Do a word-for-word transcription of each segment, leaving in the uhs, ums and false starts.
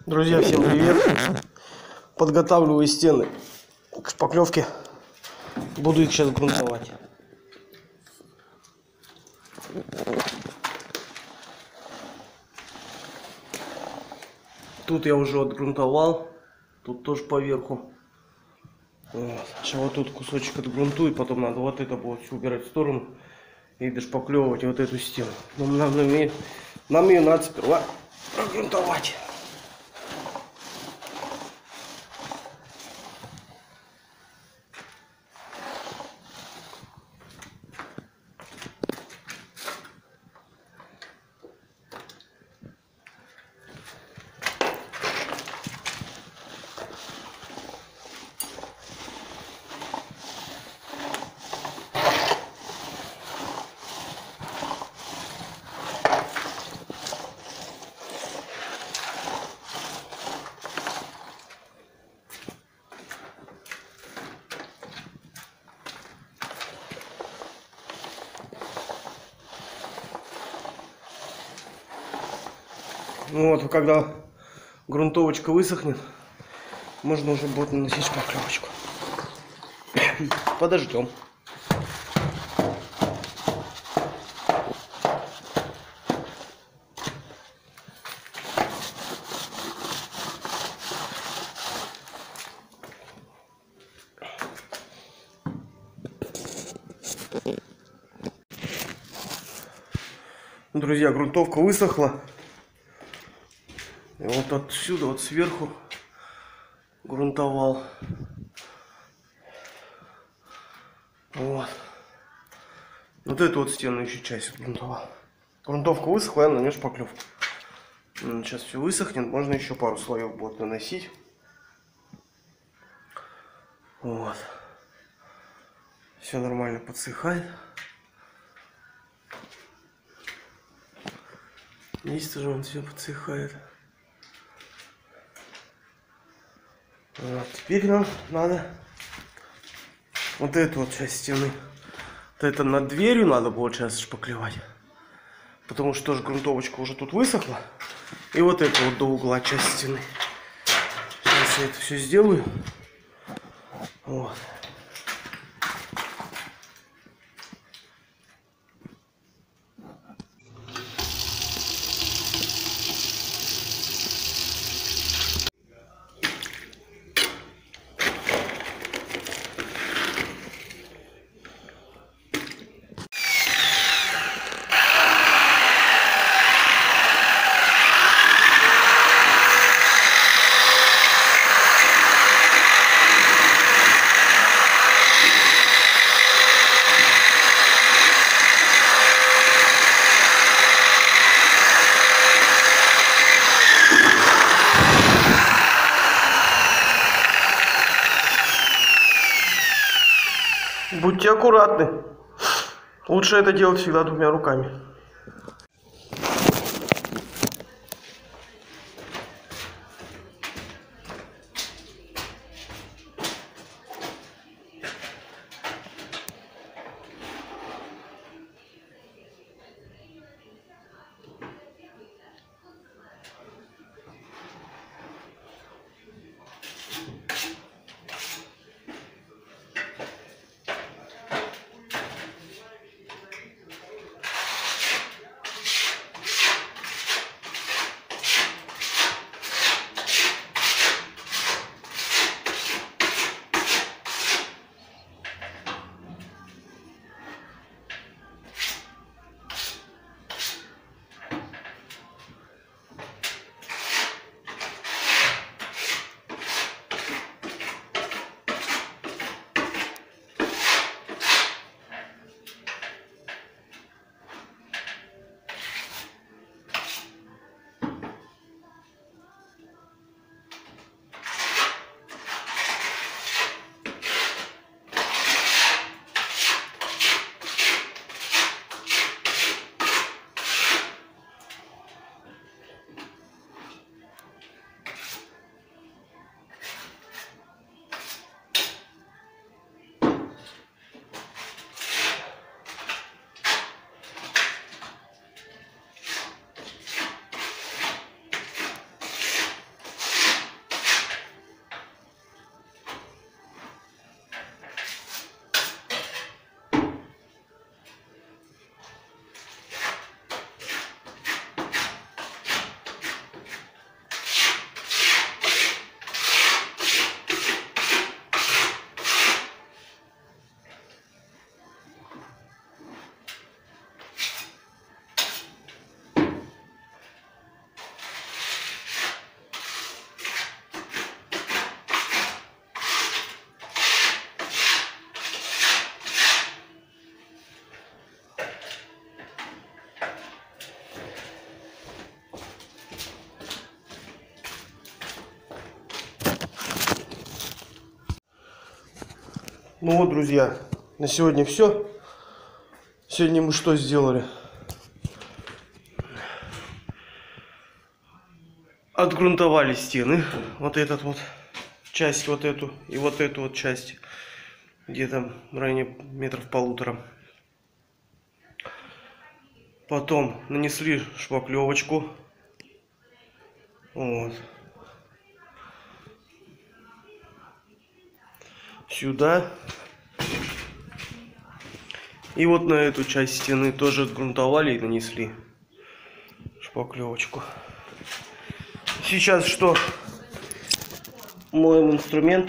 Друзья, всем привет! Подготавливаю стены к шпаклевке. Буду их сейчас грунтовать. Тут я уже отгрунтовал. Тут тоже поверху. Вот. Сейчас вот тут кусочек отгрунтую. Потом надо вот это будет все убирать в сторону. И дошпаклевывать вот эту стену. Но нам, нам, ее, нам ее надо сперва прогрунтовать. Ну вот, когда грунтовочка высохнет, можно уже будет наносить шпаклевочку. Подождем. Друзья, грунтовка высохла. И вот отсюда, вот сверху грунтовал. Вот. Вот эту вот стену еще часть грунтовал. Грунтовка высохла, я нанес шпаклевку. Сейчас все высохнет, можно еще пару слоев будет наносить. Вот. Все нормально подсыхает. Здесь тоже он все подсыхает. Вот. Теперь нам надо вот эту вот часть стены. Вот это над дверью надо будет сейчас шпаклевать. Потому что тоже грунтовочка уже тут высохла. И вот это вот до угла часть стены. Сейчас я это все сделаю. Вот. Будьте аккуратны. Лучше это делать всегда двумя руками. Ну вот, друзья, на сегодня все. Сегодня мы что сделали? Отгрунтовали стены. Вот этот вот часть, вот эту и вот эту вот часть. Где-то в районе метров полутора. Потом нанесли шпаклевочку. Вот. Сюда. И вот на эту часть стены тоже отгрунтовали и нанесли шпаклевочку. Сейчас что? Моем инструмент.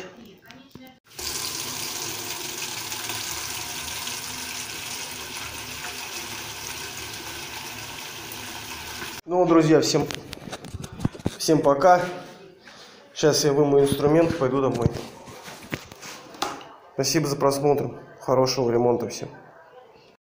Ну, друзья, всем, всем пока. Сейчас я вымою инструмент, пойду домой. Спасибо за просмотр. Хорошего ремонта всем.